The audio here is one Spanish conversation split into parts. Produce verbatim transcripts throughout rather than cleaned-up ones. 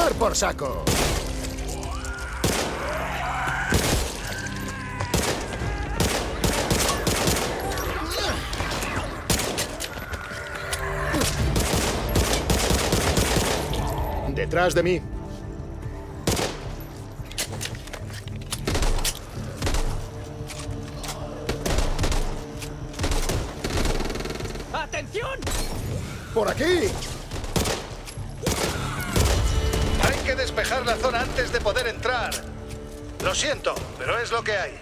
tomar por saco! Detrás de mí. ¡Atención! ¡Por aquí! Hay que despejar la zona antes de poder entrar. Lo siento, pero es lo que hay.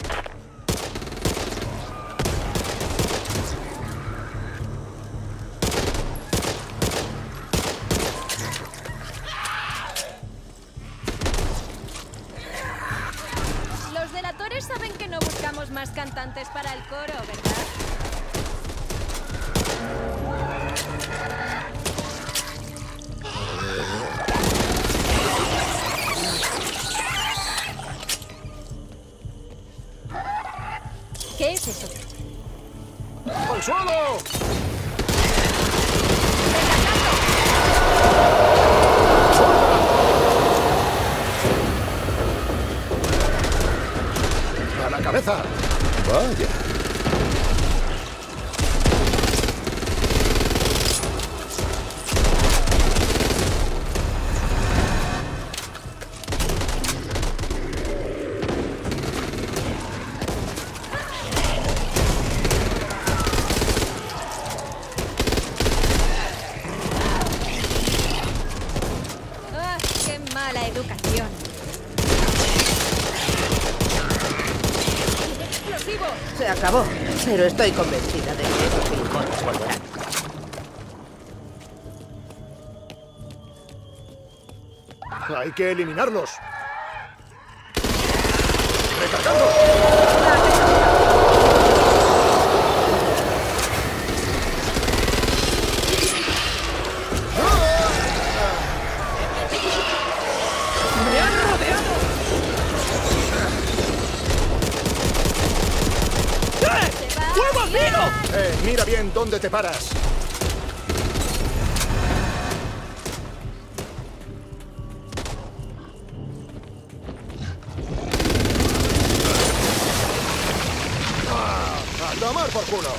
Los delatores saben que no buscamos más cantantes para el coro, ¿verdad? ¿Qué es eso? ¡Al suelo! ¡A la cabeza! Vaya. ¡Ah, qué mala educación! ¡Explosivo! Se acabó, pero estoy convencida de que esos gilipollas volverán. ¡Hay que eliminarlos! ¡Recargando! ¡Me han rodeado! ¡Eh! ¡Fuego amigo! ¡Eh, mira bien dónde te paras! ¡Ah! ¡A tomar por culo!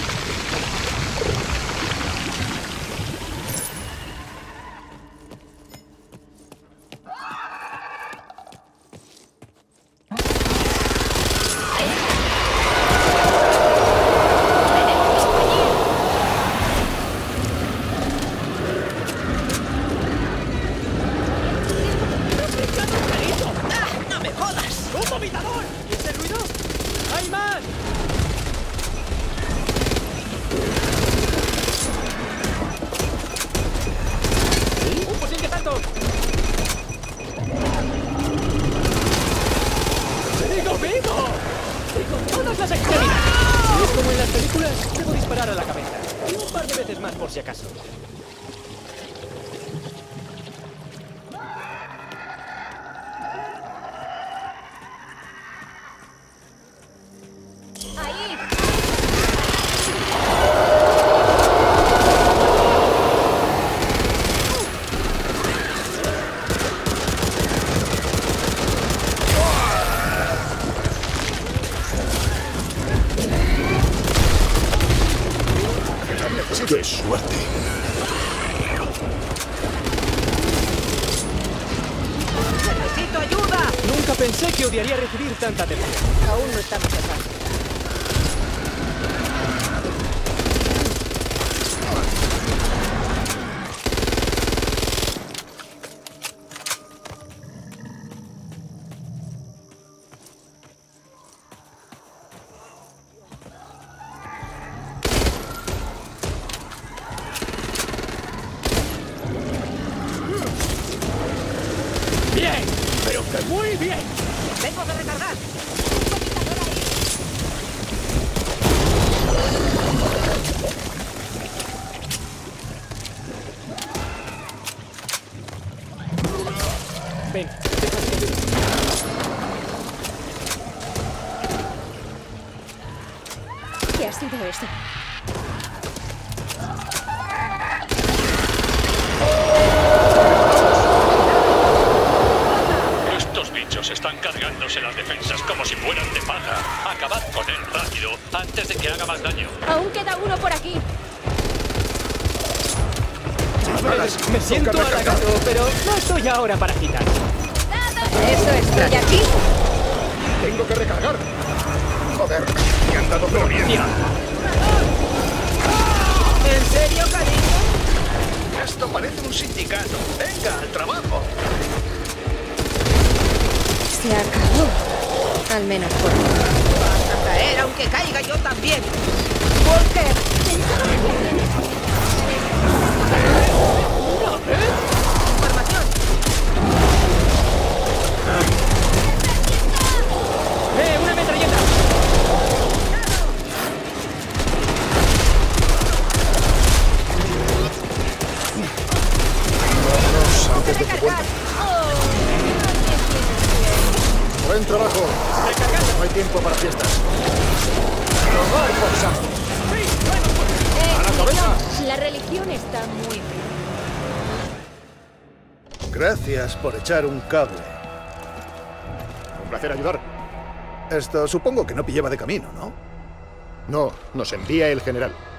¡No me jodas! ¡Un vomitador! ¿Y ese ruido? ¡Hay más! ¡Un fusil de salto! ¡Sigo vivo! ¡Y con todas las extremidades! Si es como en las películas, debo disparar a la cabeza. Y un par de veces más por si acaso. ¡Ahí! ¡Qué suerte! ¡Necesito ayuda! Nunca pensé que odiaría recibir tanta atención. Aún no estamos a salvo. ¡Bien! ¡Pero que muy bien! ¡Vengo de recargar! Ven, ¿Qué ha sido eso? Están cargándose las defensas como si fueran de paja. Acabad con él rápido, antes de que haga más daño. Aún queda uno por aquí. Me siento halagado, pero no estoy ahora para quitar. Eso es. ¿Y aquí? Tengo que recargar. Joder, me han dado gloria. ¿En serio, cariño? Esto parece un sindicato. Venga, al trabajo. Se acabó. Al menos por mí. Vas a caer aunque caiga yo también. Walker. Información. ¡Eh, una metralleta! Vámonos antes de que vuelvan. Buen trabajo. No hay tiempo para fiestas. ¡Tomar por saco! Eh, ¡A la cabeza! La religión está muy bien. Gracias por echar un cable. Un placer ayudar. Esto supongo que no pillaba de camino, ¿no? No, nos envía el general.